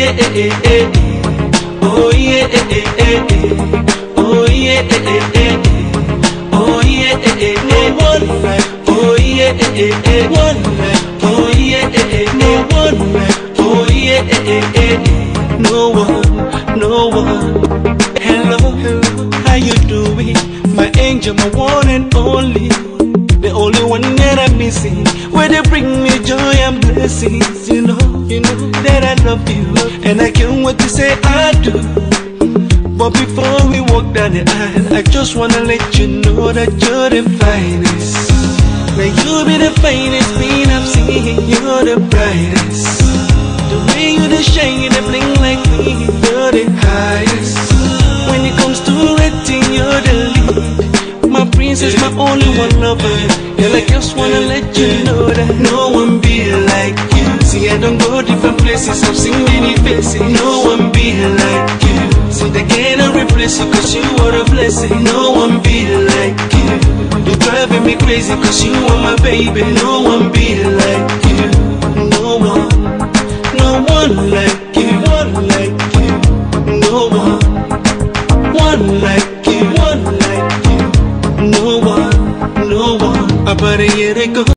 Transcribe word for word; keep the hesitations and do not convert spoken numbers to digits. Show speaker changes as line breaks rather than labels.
yeah, eh, eh, eh. Oh yeah, eh, eh, eh, eh. Oh yeah, eh, eh, eh, eh. Oh yeah, eh, eh, eh. No one like. Oh yeah, eh, eh, eh. One like. Oh yeah, eh, eh, eh. No one like. Oh yeah, eh, eh, eh, eh. No one, no one. Hello, hello, how you doing? My angel, my one and only. The only one that I'm missing. Where they bring me joy and blessings. You know, you know that I love you, and I can't wait to say I do. But before we walk down the aisle, I just wanna let you know that you're the finest. Now you be the finest being I've seen. You're the brightest. The way you the shine, you the bling like me. You're the highest. When it comes to rating, you're the lead. My princess, my only one lover. Girl, I just wanna let you know that no one be like you. See, I don't go different places, I've seen many faces. No one be like you. See, they cannot replace you, cause you are a blessing. No one be like you. You're driving me crazy, cause you are my baby. No one be like you. No one, no one like you. One like you. No one, one like you. One like you. No one, no one. About a year ago